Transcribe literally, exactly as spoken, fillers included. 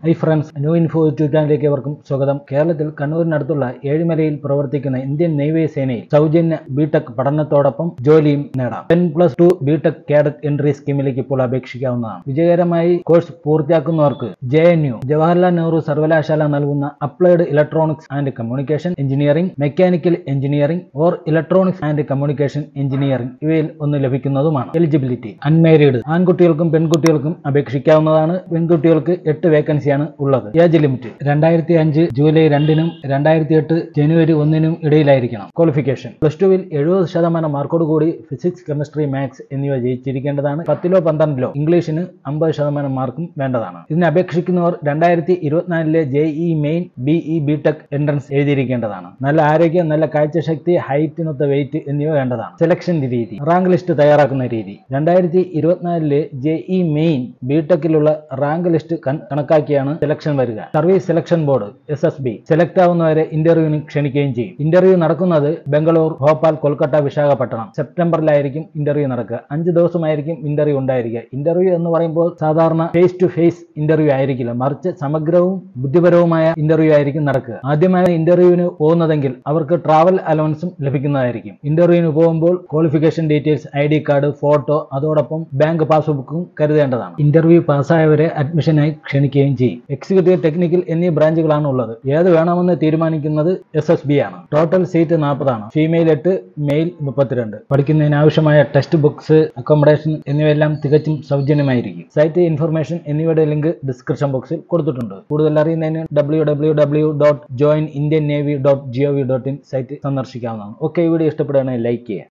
High friends, new info YouTube ചാനലിലേക്ക് അവർക്കും സ്വാഗതം. കേരളത്തിൽ കണ്ണൂരിനടുത്തുള്ള ഏഴിമലയിൽ പ്രവർത്തിക്കുന്ന ഇന്ത്യൻ നാവികസേനയിൽ സൗജന്യ ബിടെക് പഠനത്തോടൊപ്പം ജോലിയും നേടാം. Ten plus two BTech cadet entry സ്കീമിലേക്ക് ഇപ്പോൾ അപേക്ഷിക്കാവുന്നതാണ്. വിജയകരമായി കോഴ്സ് പൂർത്തിയാക്കുന്നവർക്ക് J N U Jawaharlal Nehru സർവകലാശാല നൽകുന്ന applied electronics and communication engineering, mechanical engineering or electronics and communication engineering ഇവയിൽ ഒന്ന് ലഭിക്കുന്നതുമാണ്. എലിജിബിലിറ്റി: അൺമാരീഡ് ആൺകുട്ടികൾക്കും പെൺകുട്ടികൾക്കും അപേക്ഷിക്കാവുന്നതാണ്. പെൺകുട്ടികൾക്ക് എട്ട് വേക്കൻസിയാണ് ഉള്ളത്. ഏജ് ലിമിറ്റ് രണ്ടായിരത്തി അഞ്ച് ജൂലൈ രണ്ടിനും രണ്ടായിരത്തി എട്ട് ജനുവരി ഒന്നിനും ഇടയിലായിരിക്കണം. ക്വാളിഫിക്കേഷൻ: പ്ലസ് ടുവിൽ എഴുപത് ശതമാനം മാർക്കോട് കൂടി ഫിസിക്സ്, കെമിസ്ട്രി, മാത്സ് എന്നിവ ജയിച്ചിരിക്കേണ്ടതാണ്. പത്തിലോ പന്ത്രണ്ടിലോ ഇംഗ്ലീഷിന് അമ്പത് ശതമാനം മാർക്കും വേണ്ടതാണ്. ഇതിന് അപേക്ഷിക്കുന്നവർ രണ്ടായിരത്തി ഇരുപത്തിനാലിലെ JEE main, BE, BTech entrance എഴുതിയിരിക്കേണ്ടതാണ്. നല്ല ആരോഗ്യം, നല്ല കാഴ്ചശക്തി, ഹൈറ്റിനൊത്ത വെയിറ്റ് എന്നിവ വേണ്ടതാണ്. സെലക്ഷൻ രീതി: റാങ്ക് ലിസ്റ്റ് തയ്യാറാക്കുന്ന രീതി. രണ്ടായിരത്തി ഇരുപത്തിനാലിലെ ജെഇ മെയിൻ, ബിടെക്കിലുള്ള റാങ്ക് ലിസ്റ്റ് കണക്കാക്കിയാണ് സെലക്ഷൻ വരിക. Service selection board S S B select ആവുന്നവരെ ഇന്റർവ്യൂവിന് ക്ഷണിക്കുകയും ചെയ്യും. ഇന്റർവ്യൂ നടക്കുന്നത് ബംഗളൂർ, ഭോപ്പാൽ, കൊൽക്കത്ത, വിശാഖപട്ടണം. സെപ്റ്റംബറിലായിരിക്കും ഇന്റർവ്യൂ നടക്കുക. അഞ്ച് ദിവസമായിരിക്കും ഇന്റർവ്യൂ ഉണ്ടായിരിക്കുക. ഇന്റർവ്യൂ എന്ന് പറയുമ്പോൾ സാധാരണ ഫേസ് ടു ഫേസ് ഇന്റർവ്യൂ ആയിരിക്കില്ല, മറിച്ച് സമഗ്രവും ബുദ്ധിപരവുമായ ഇന്റർവ്യൂ ആയിരിക്കും നടക്കുക. ആദ്യമായി ഇന്റർവ്യൂവിന് പോകുന്നതെങ്കിൽ അവർക്ക് ട്രാവൽ അലവൻസും ലഭിക്കുന്നതായിരിക്കും. ഇന്റർവ്യൂവിന് പോകുമ്പോൾ qualification details, I D card, photo, അതോടൊപ്പം ബാങ്ക് പാസ്ബുക്കും കരുതേണ്ടതാണ്. ഇന്റർവ്യൂ പാസ്സായവരെ അഡ്മിഷനായി ക്ഷണിക്കുകയും ചെയ്യും. എക്സിക്യൂട്ടീവ്, ടെക്നിക്കൽ എന്നീ ബ്രാഞ്ചുകളാണ് ഉള്ളത്. ഏത് വേണമെന്ന് തീരുമാനിക്കുന്നത് എസ് എസ് ബി ആണ്. ടോട്ടൽ സീറ്റ് നാൽപ്പതാണ്. ഫീമെയിൽ എട്ട്, മെയിൽ മുപ്പത്തിരണ്ട്. പഠിക്കുന്നതിന് ആവശ്യമായ ടെക്സ്റ്റ് ബുക്സ്, അക്കോമഡേഷൻ എന്നിവയെല്ലാം തികച്ചും സൗജന്യമായിരിക്കും. സൈറ്റ് ഇൻഫർമേഷൻ എന്നിവയുടെ ലിങ്ക് ഡിസ്ക്രിപ്ഷൻ ബോക്സിൽ കൊടുത്തിട്ടുണ്ട്. കൂടുതൽ അറിയുന്നതിന് W W W dot join Indian navy dot G O V dot in site സന്ദർശിക്കാവുന്നതാണ്. ഓക്കെ, വീഡിയോ ഇഷ്ടപ്പെടുകയാണെങ്കിൽ ലൈക്ക് ചെയ്യുക.